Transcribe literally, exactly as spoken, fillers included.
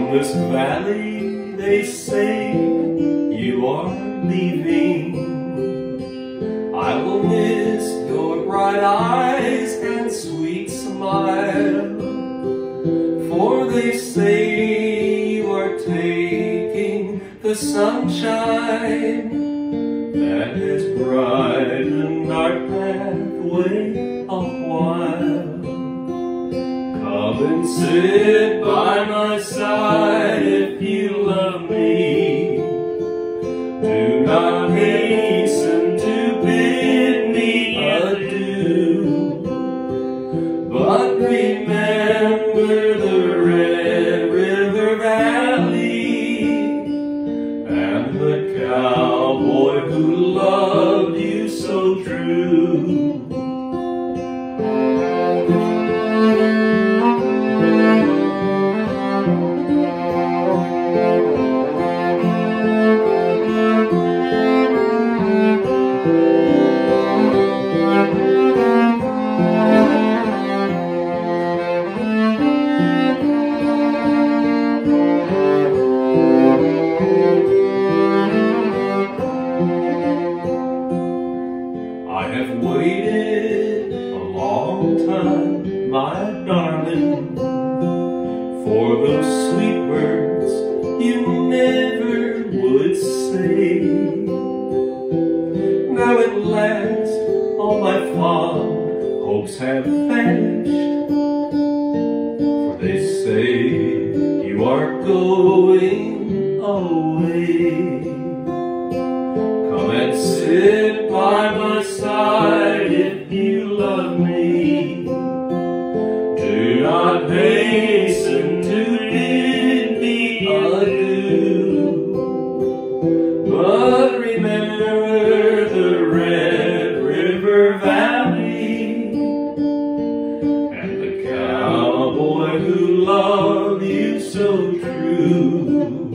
From this valley they say you are leaving. I will miss your bright eyes and sweet smile, for they say you are taking the sunshine that has brightened our pathway a while. Come and sit by my side if you love me. Do not hasten to bid me adieu, but remember the Red River Valley and the cowboy who loved you so true. I have waited a long time, my darling, for those sweet words you never would say. Now at last all my fond hopes have vanished, for they say you are going away. Come and sit by my side if you love me. Do not hasten to bid me adieu, but remember the Red River Valley and the cowboy who loved you so true.